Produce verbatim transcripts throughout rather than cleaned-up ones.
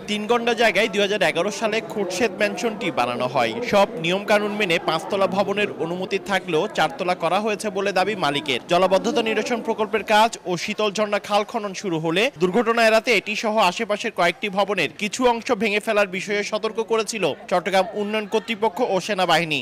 তিন গন্ডা জায়গায় দুই হাজার এগারো সালে খুরশেদ ম্যানশনটি বানানো হয়। সব নিয়ম কানুন মেনে পাঁচতলা ভবনের অনুমতি থাকলেও চারতলা করা হয়েছে বলে দাবি মালিকের। জলাবদ্ধতা নিরসন প্রকল্পের কাজ ও শীতল ঝর্ণা খাল খনন শুরু হলে দুর্ঘটনা এড়াতে এটি সহ আশেপাশের কয়েকটি ভবনের কিছু অংশ ভেঙে ফেলার বিষয়ে সতর্ক করেছিল চট্টগ্রাম উন্নয়ন কর্তৃপক্ষ ও সেনাবাহিনী।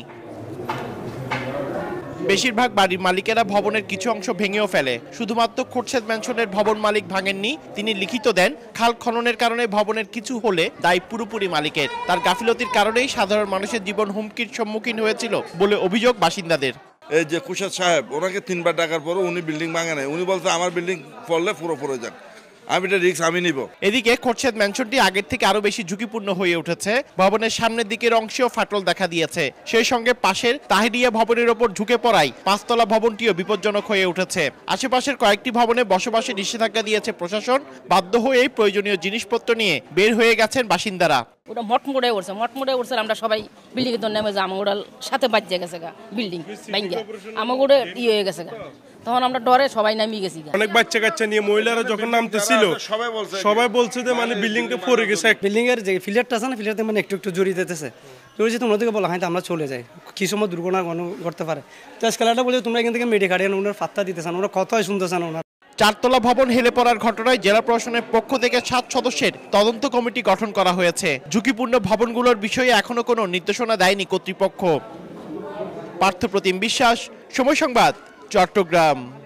বেশিরভাগ বাড়ির মালিকেরা ভবনের কিছু অংশ ভেঙেও ফেলে। শুধুমাত্র খুরশেদ ম্যানশনের ভবন মালিক ভাঙেননি, তিনি লিখিত দেন খাল খননের কারণে ভবনের কিছু হলে দায় পুরোপুরি মালিকের। তার গাফিলতির কারণেই সাধারণ মানুষের জীবন হুমকির সম্মুখীন হয়েছিল বলে অভিযোগ বাসিন্দাদের। এই যে খুরশেদ সাহেব, ওনাকে তিনবার ডাকার পরও উনি বিল্ডিং ভাঙে নাই। উনি বলতে আমার বিল্ডিং পড়লে পুরো পড়ে যাক, আমি এটা রিস্ক আমি নিব। এদিকে খুরশেদ ম্যানশনটি আগের থেকে আরো বেশি ঝুঁকিপূর্ণ হয়ে উঠেছে। ভবনের সামনের দিকের অংশেও ফাটল দেখা দিয়েছে। সেই সঙ্গে পাশের তাহিরিয়া ভবনের ওপর ঝুঁকে পড়ায় পাঁচতলা ভবনটিও বিপজ্জনক হয়ে উঠেছে। আশেপাশের কয়েকটি ভবনে বসবাসে নিষেধাজ্ঞা দিয়েছে প্রশাসন। বাধ্য হয়েই প্রয়োজনীয় জিনিসপত্র নিয়ে বের হয়ে গেছেন বাসিন্দারা। ওটা মটমোড়ে উঠছে মটমোড়ে উঠছে আমরা সবাই বিল্ডিং এর নেমে যা আমার সাথে বাজে গেছে গা, বিল্ডিং ভাঙ্গা আমার ওটা ই হয়ে গেছে গা। তখন আমরা ডরে সবাই নামিয়ে গেছি। অনেক বাচ্চা কাচ্চা নিয়ে মহিলারা যখন নামতেছিল সবাই বলছে যে মানে বিল্ডিংটা পড়ে গেছে। বিল্ডিং এর যে ফিলারটা আছে না, ফিলারতে মানে একটু একটু জড়িয়ে দিতেছে। জড়িয়ে যেতে ওনাদেরকে বলা হয় আমরা চলে যাই, কি সময় দুর্ঘটনা ঘটতে পারে। তো স্কেলারটা বলে তোমরা এখান থেকে মেডি কাটিয়ে ওনার ফাত্তা দিতেছেন, ওরা কথাই শুনতেছেন। ওনার চারতলা ভবন হেলে পড়ার ঘটনায় জেলা প্রশাসনের পক্ষ থেকে সাত সদস্যের তদন্ত কমিটি গঠন করা হয়েছে। ঝুঁকিপূর্ণ ভবনগুলোর বিষয়ে এখনো কোনো নির্দেশনা দেয়নি কর্তৃপক্ষ। পার্থপ্রতিম বিশ্বাস, সময় সংবাদ, চট্টগ্রাম।